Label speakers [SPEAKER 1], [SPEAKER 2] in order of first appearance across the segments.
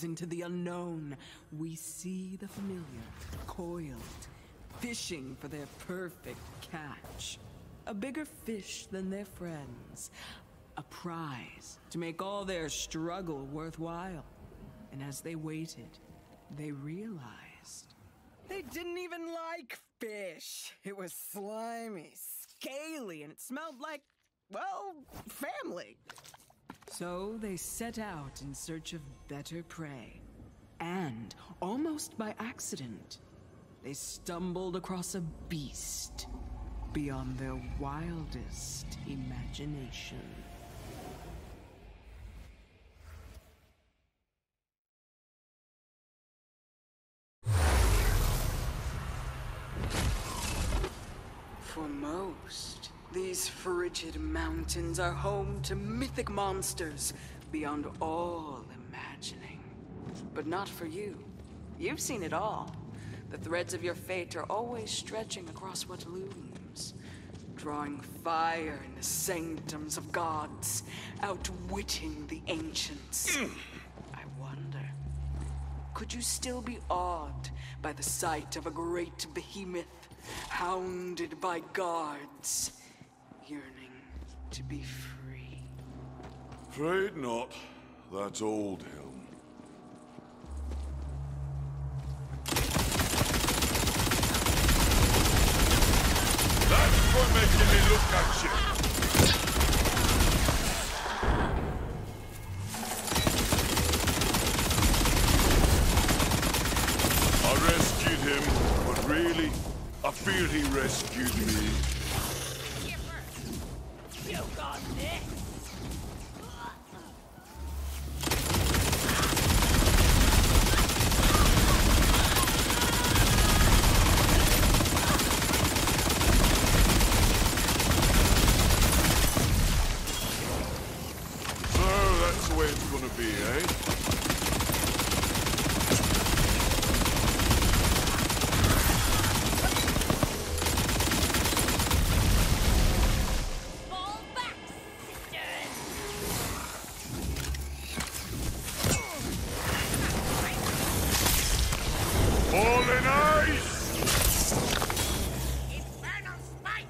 [SPEAKER 1] gaze into the unknown, we see the familiar, coiled, fishing for their perfect catch. A bigger fish than their friends. A prize to make all their struggle worthwhile. And as they waited, they realized they didn't even like fish. It was slimy, scaly, and it smelled like, well, family. So they set out in search of better prey. And, almost by accident, they stumbled across a beast beyond their wildest imagination. For most, these frigid mountains are home to mythic monsters beyond all imagining. But not for you. You've seen it all. The threads of your fate are always stretching across what looms, drawing fire in the sanctums of gods, outwitting the ancients. I wonder, could you still be awed by the sight of a great behemoth, hounded by guards, yearning to be free?
[SPEAKER 2] Afraid not. That's Old Helm. That's for making me look at you! I rescued him, but really, I feel he rescued me.
[SPEAKER 3] You got this!
[SPEAKER 2] So that's the way it's gonna be, eh?
[SPEAKER 3] Fall back, sisters!
[SPEAKER 2] All in ice!
[SPEAKER 3] Infernal spite!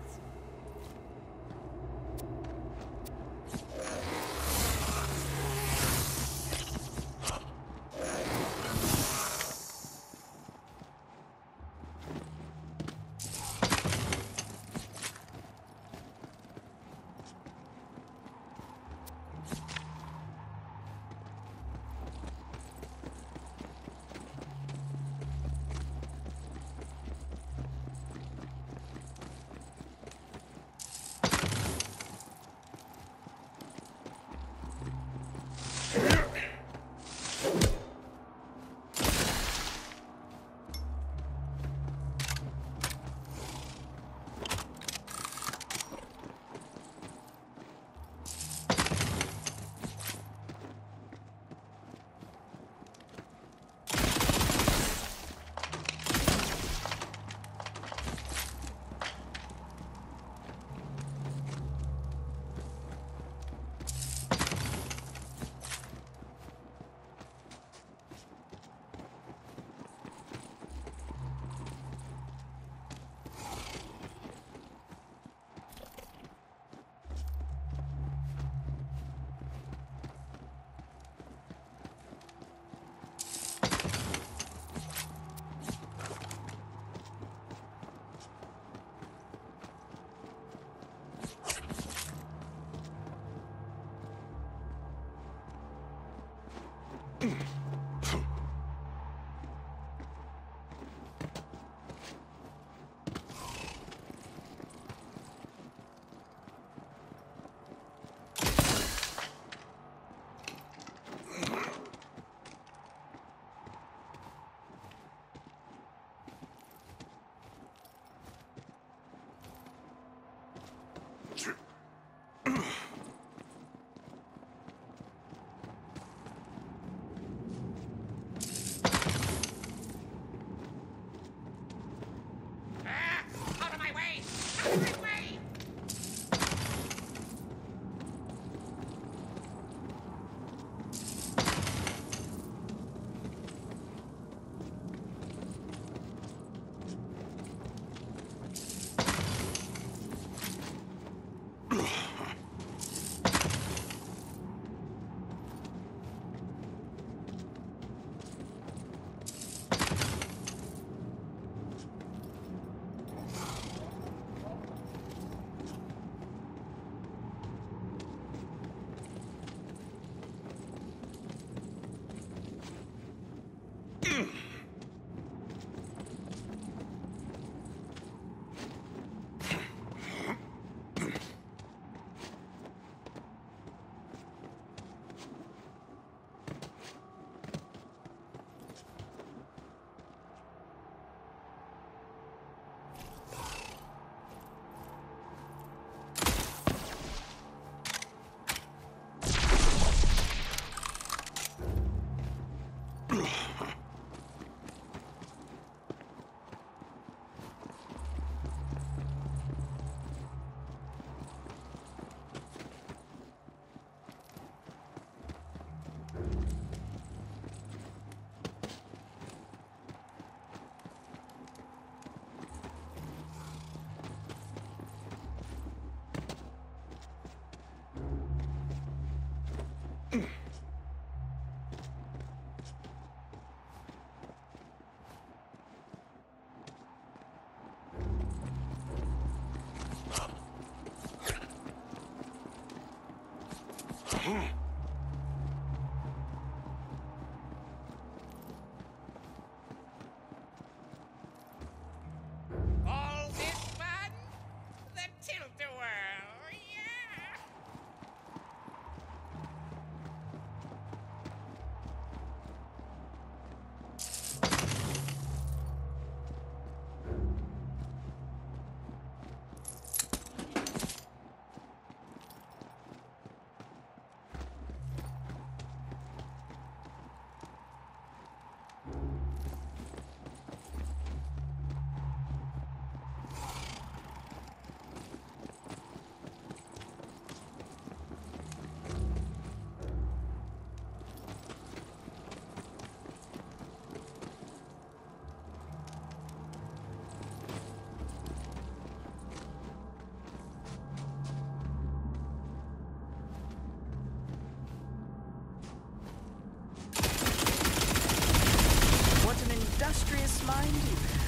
[SPEAKER 1] restless mind you have.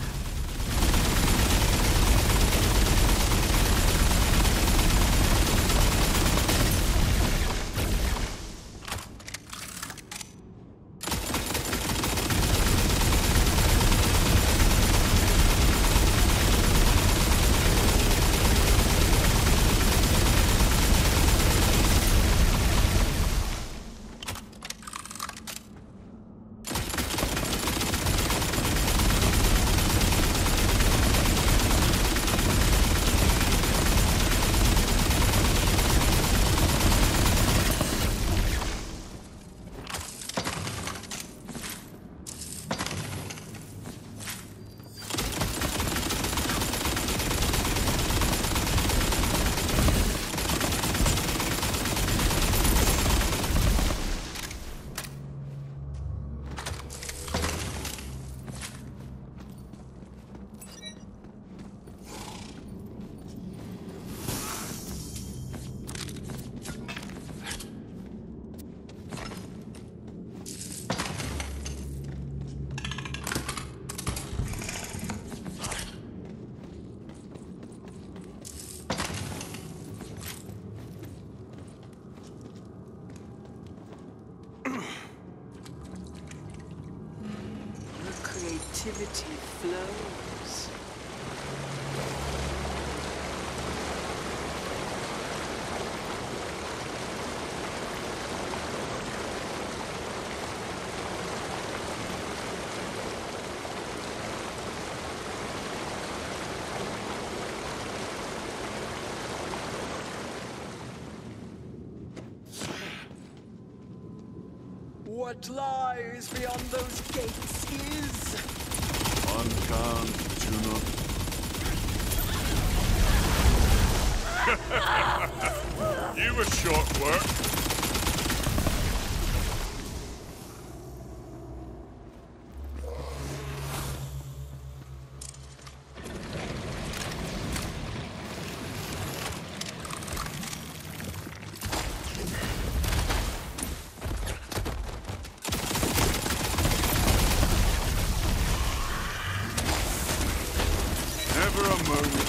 [SPEAKER 1] Creativity flows. What lies beyond those gates is...
[SPEAKER 2] Uncan tuna. You were short work. Never a moment.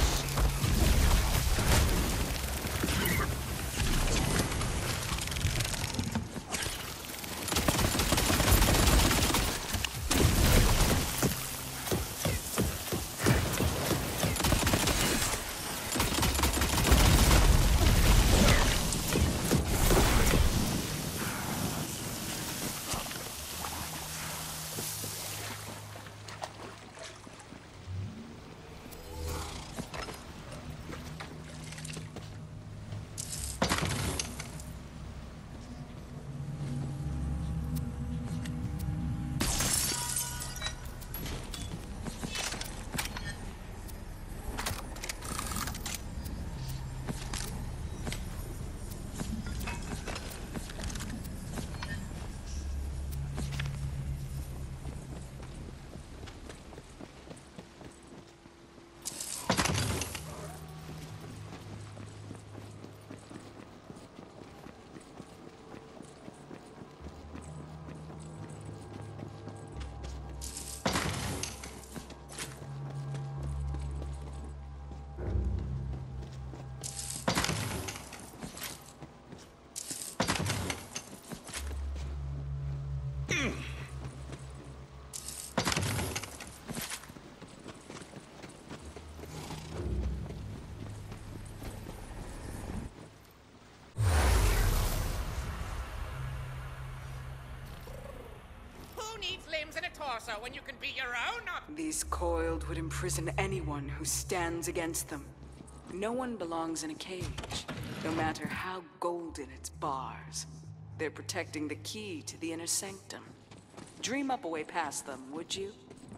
[SPEAKER 3] Who needs limbs and a torso when you can be your own?
[SPEAKER 1] These coiled would imprison anyone who stands against them. No one belongs in a cage, no matter how golden its bars. They're protecting the key to the inner sanctum. Dream up a way past them, would you?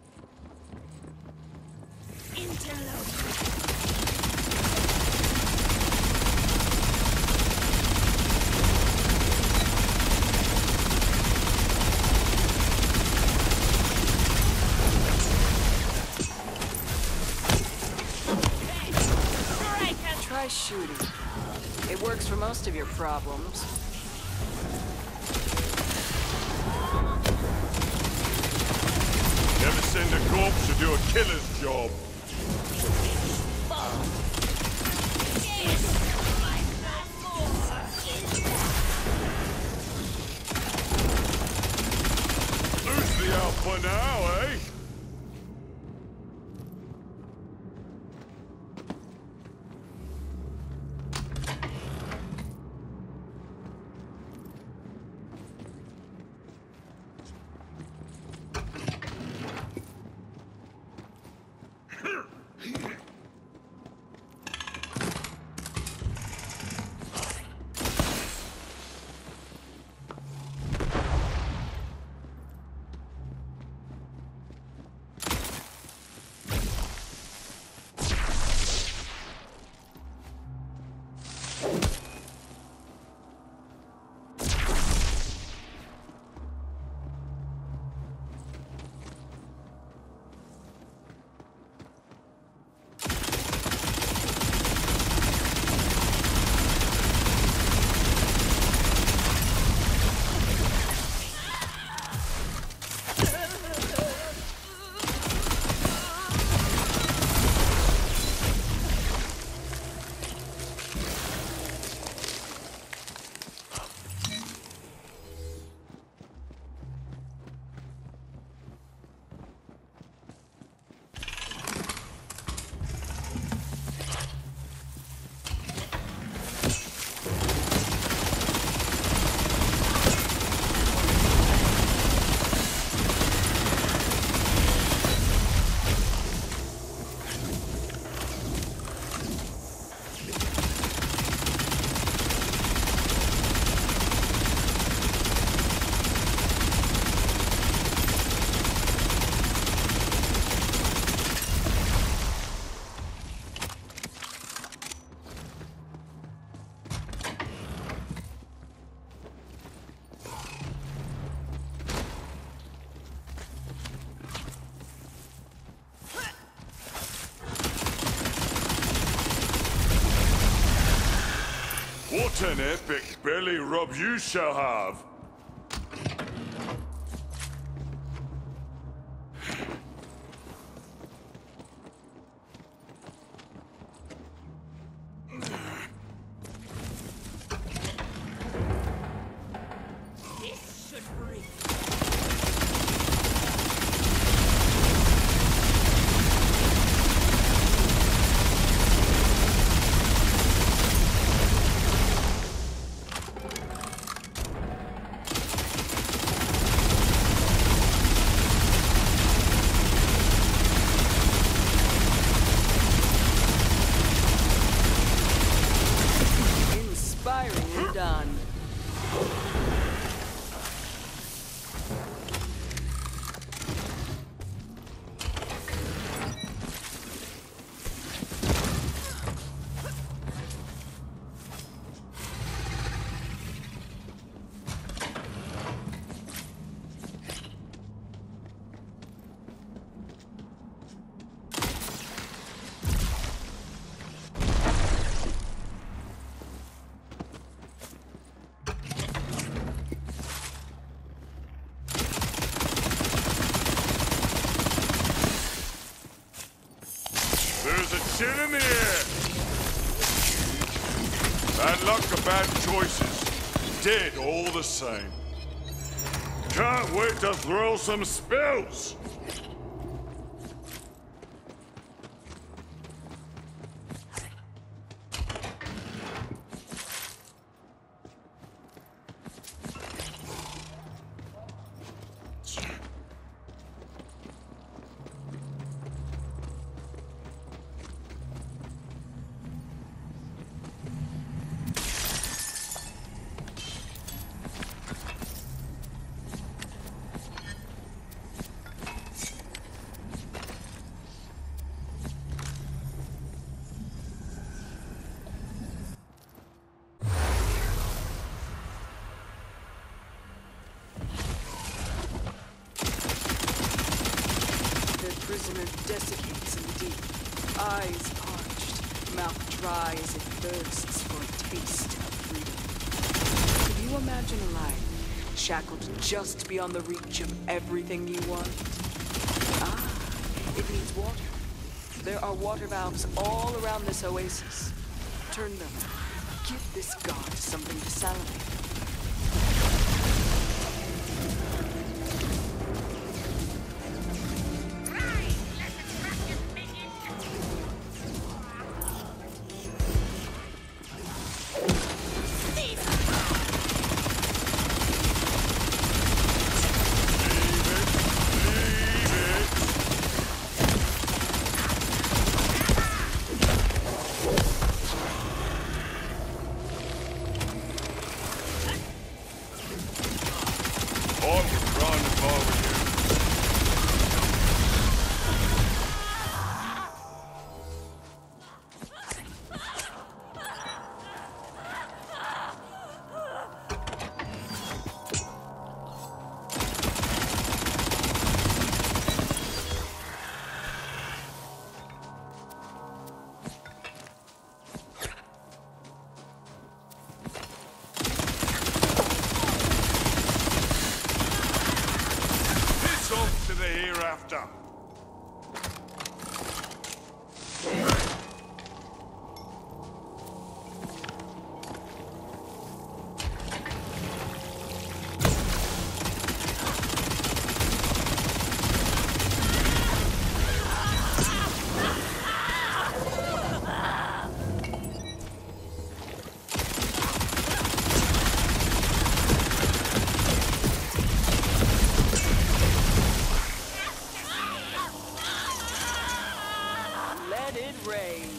[SPEAKER 3] Interloper.
[SPEAKER 1] Try shooting. It works for most of your problems.
[SPEAKER 2] Ever since find a corpse to do a killer's job. Who's the alpha now, eh? What an epic belly rub you shall have!
[SPEAKER 3] This should break.
[SPEAKER 1] Inspiringly done.
[SPEAKER 2] There's a chill in the air! Bad luck or bad choices. Dead all the same. Can't wait to throw some spells!
[SPEAKER 1] Prisoner desiccates in the deep, eyes parched, mouth dry as it thirsts for a taste of freedom. Could you imagine a life shackled just beyond the reach of everything you want? Ah, It needs water. There are water valves all around this oasis. Turn them. Give this god something to salivate.
[SPEAKER 2] To the hereafter.
[SPEAKER 1] Let it rain.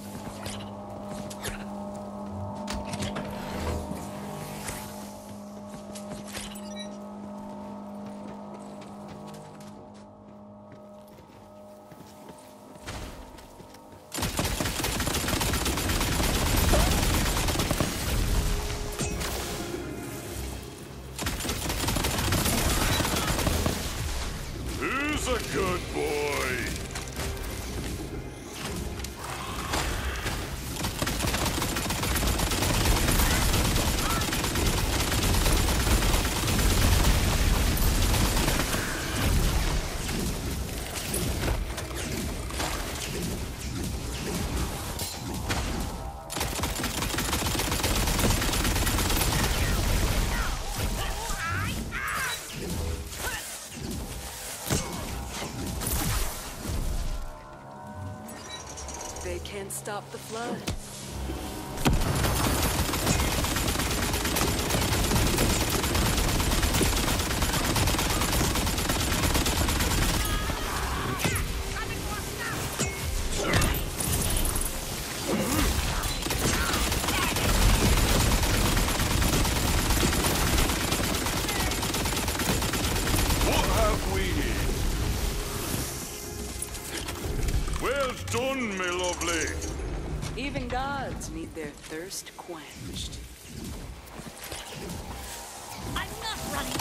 [SPEAKER 2] Who's a good boy?
[SPEAKER 1] They can't stop the flood.
[SPEAKER 2] What have we here? Well done, me lovely.
[SPEAKER 1] Even gods need their thirst quenched.
[SPEAKER 4] I'm not running.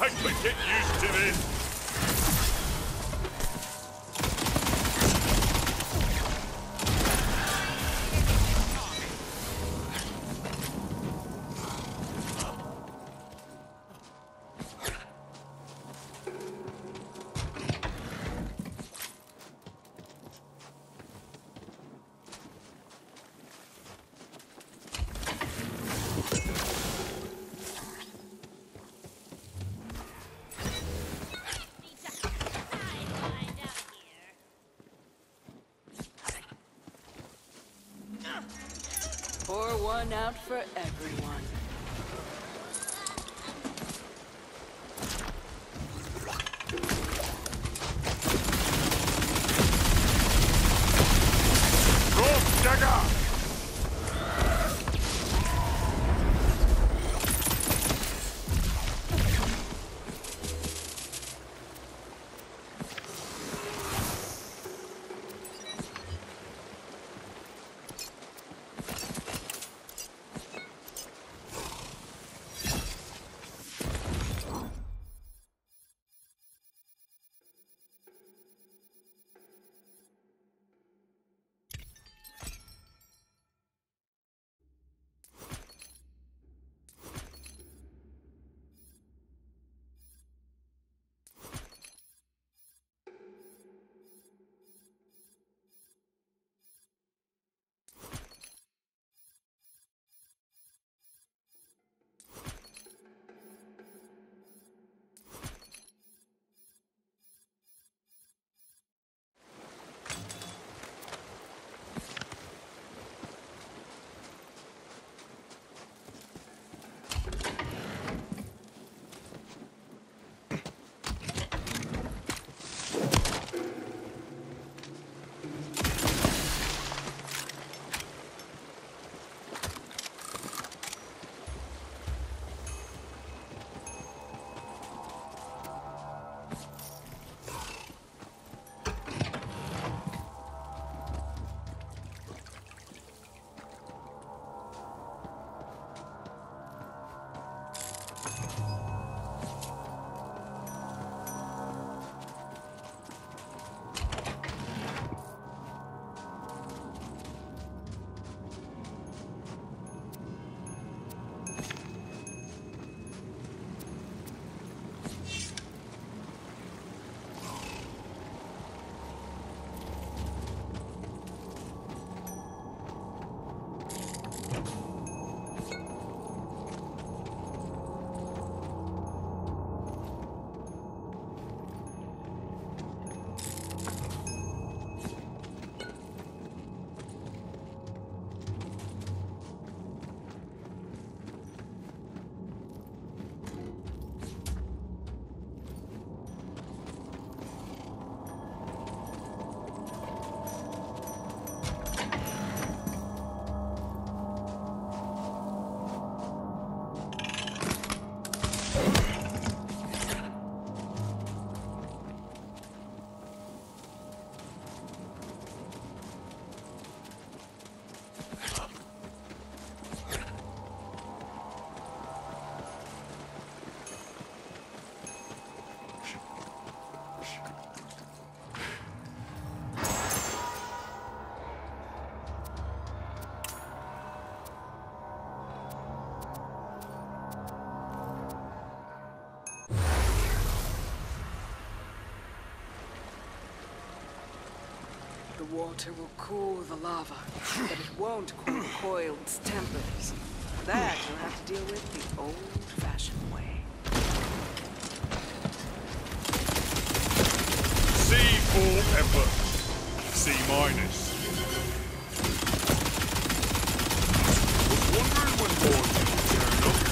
[SPEAKER 2] Alright, but get used to this.
[SPEAKER 1] Pour one out for everyone.
[SPEAKER 2] Go, Dagger!
[SPEAKER 1] The water will cool the lava, but it won't cool Coiled's tempers. That you'll have to deal with the old-fashioned way.
[SPEAKER 2] C4 effort. C minus. Was wondering when more would turn up.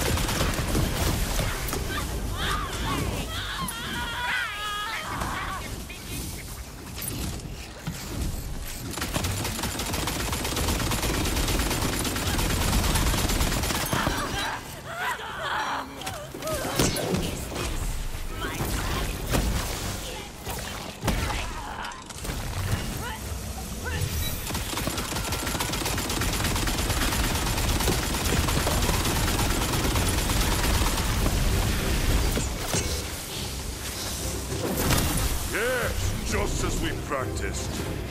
[SPEAKER 2] as we practiced.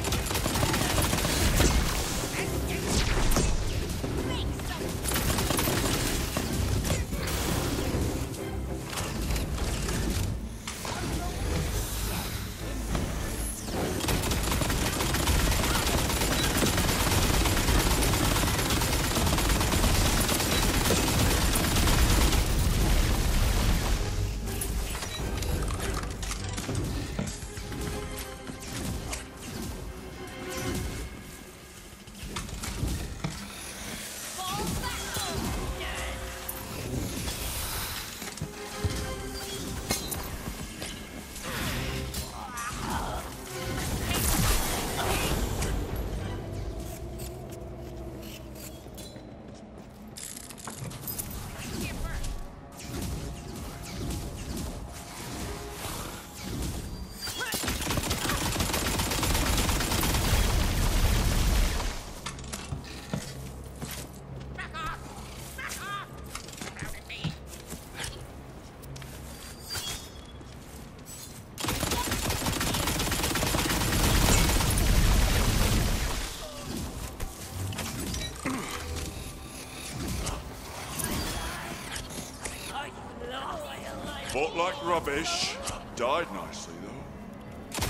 [SPEAKER 2] Fought like rubbish. Died nicely, though.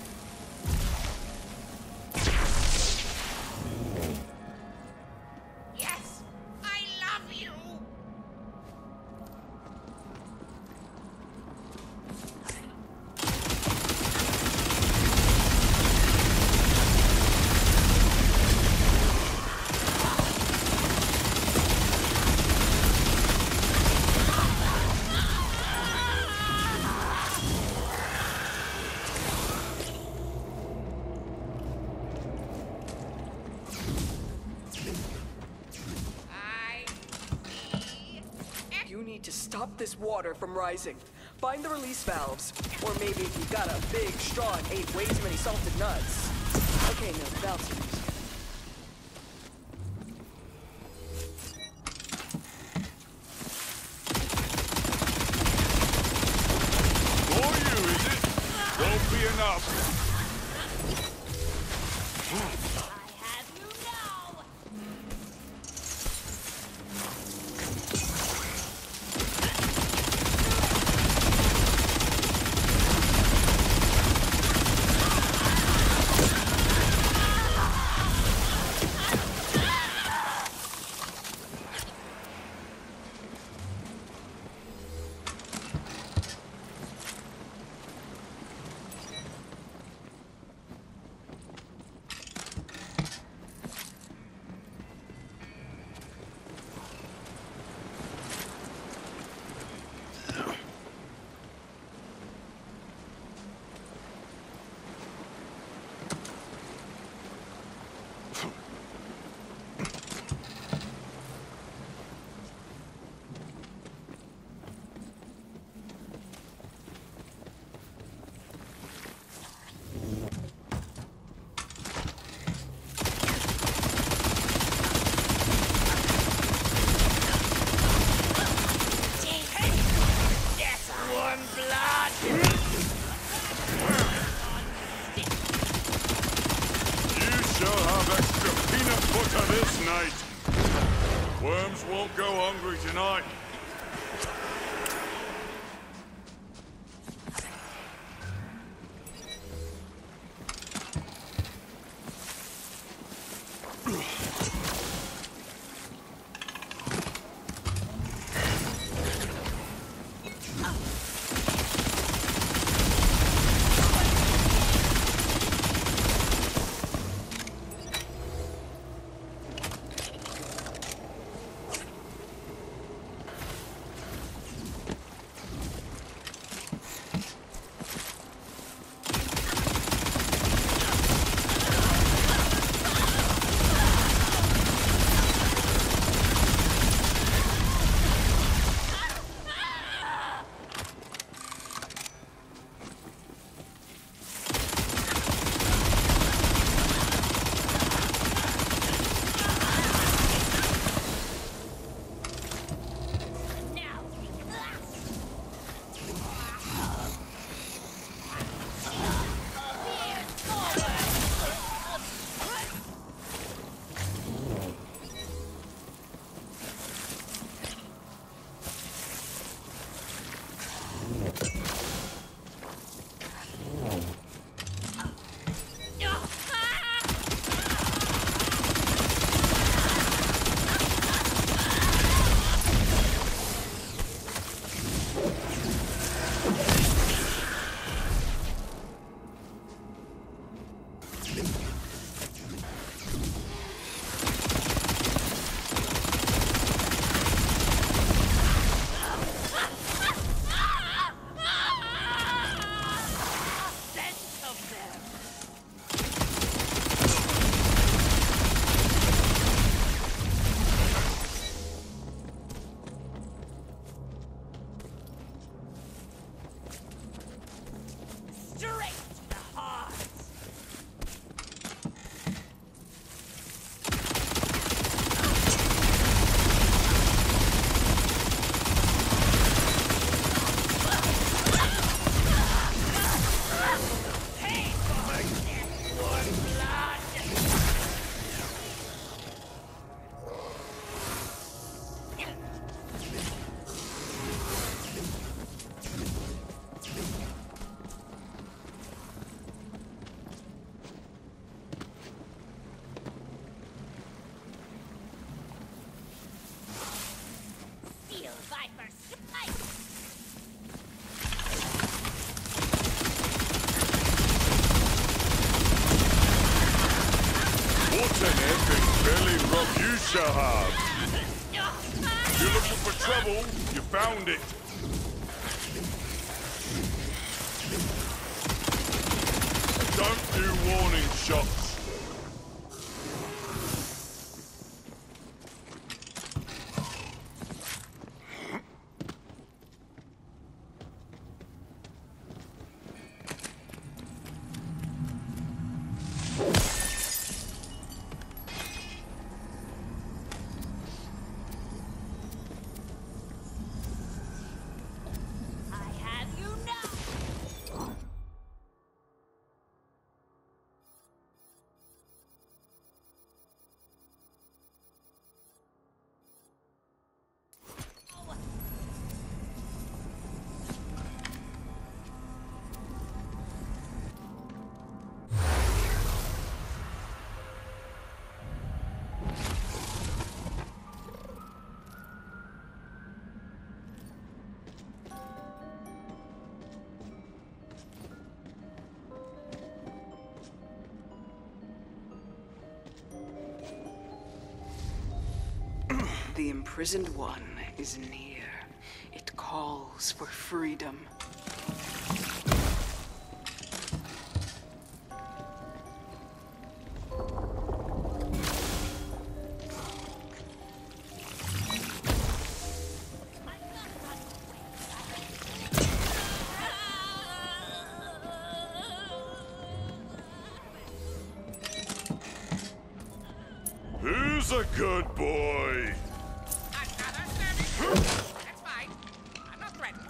[SPEAKER 3] Yes, I love you.
[SPEAKER 5] You need to stop this water from rising. Find the release valves. Or maybe if you've got a big straw and ate way too many salted nuts. Okay, no, the valves are used.
[SPEAKER 2] For you, is it? Won't be enough.
[SPEAKER 4] I have you now!
[SPEAKER 2] This night. Worms won't go hungry tonight. shall have. You're looking for trouble, you found it. Don't do warning shots.
[SPEAKER 4] I have you now.
[SPEAKER 1] The imprisoned one is near. It calls for freedom.
[SPEAKER 2] Who's a good boy?
[SPEAKER 3] Another serving? That's fine. I'm not threatened.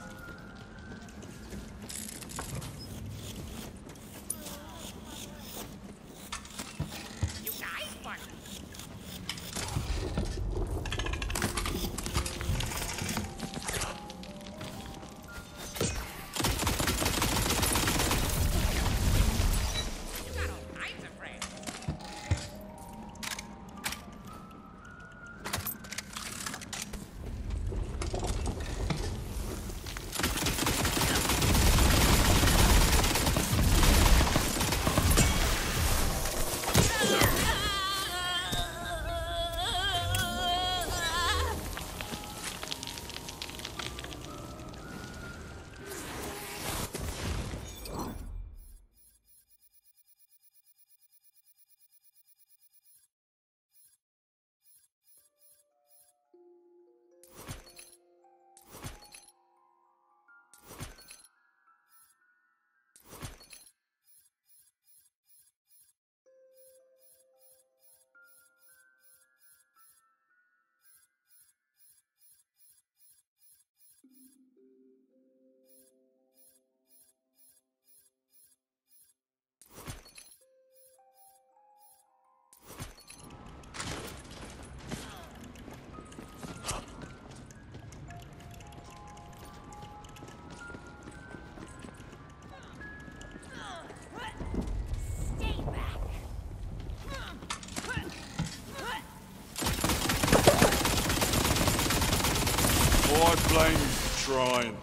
[SPEAKER 3] You nice partner. You got all kinds of friends.
[SPEAKER 4] Stay back.
[SPEAKER 2] Oh, I blame you for trying.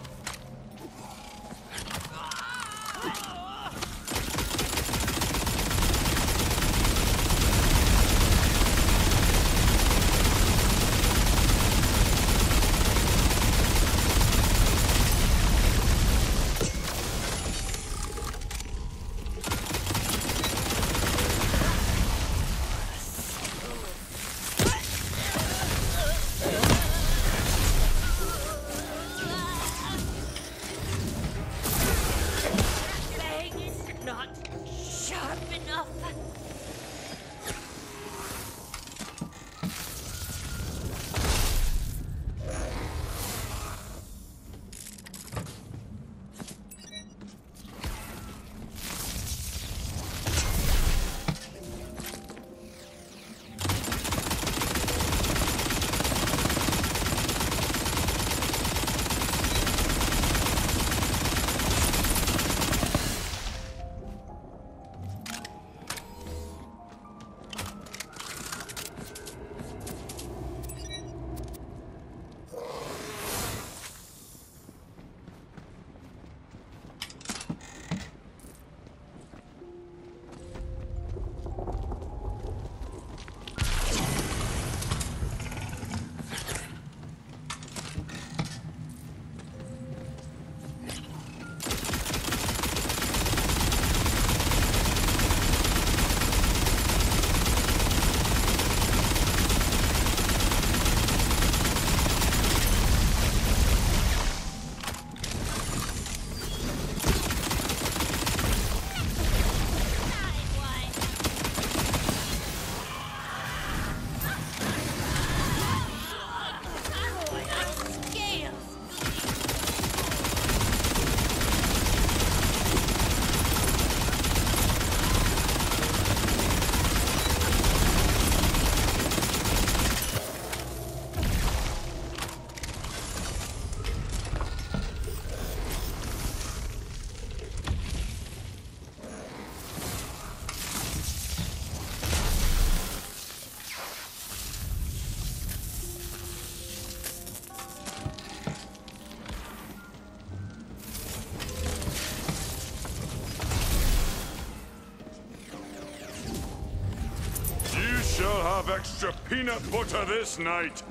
[SPEAKER 2] extra peanut butter this night.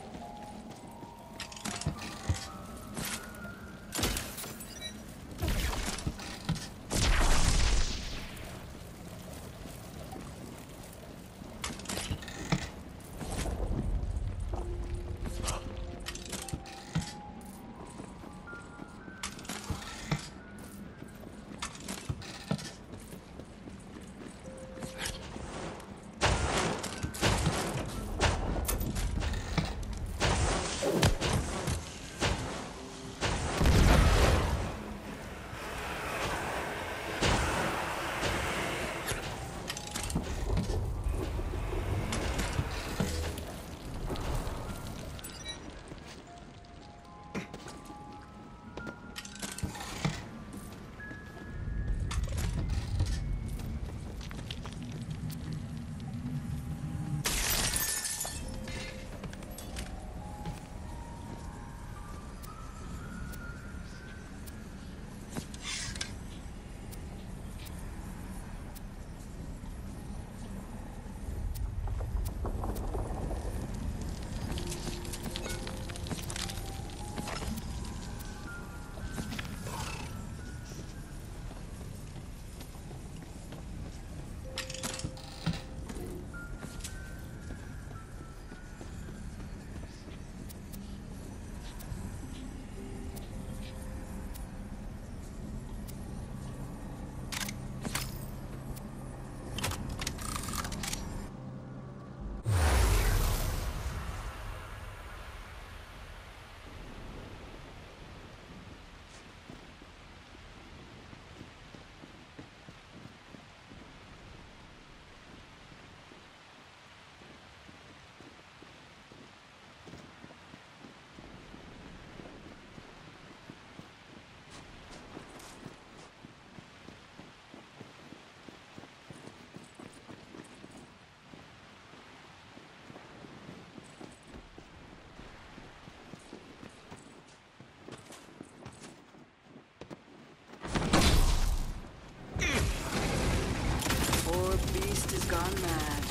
[SPEAKER 5] Gone mad.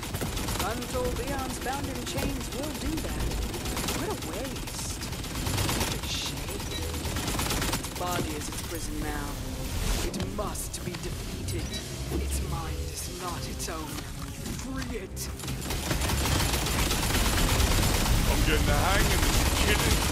[SPEAKER 5] Untold Leon's bound in chains will do that. What a waste. What a shame. Its body is its prison now. It must be defeated. Its mind is not its own. Free it.
[SPEAKER 2] I'm getting the hang of this killing.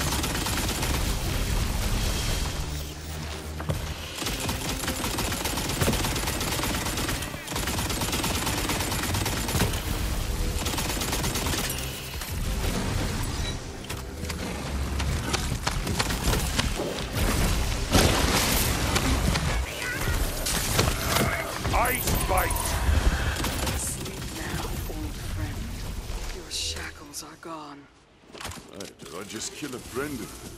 [SPEAKER 2] Just kill a friend of it.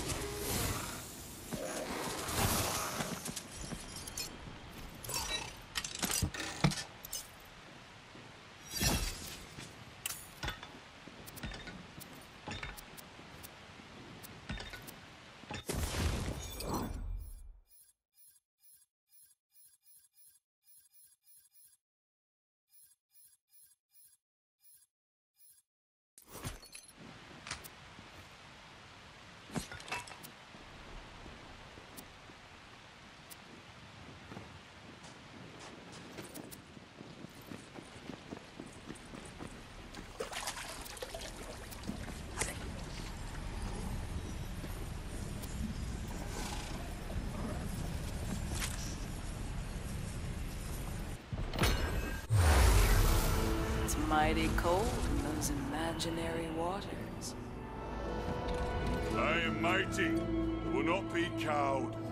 [SPEAKER 5] Mighty cold in those imaginary waters.
[SPEAKER 2] I am mighty, will not be cowed.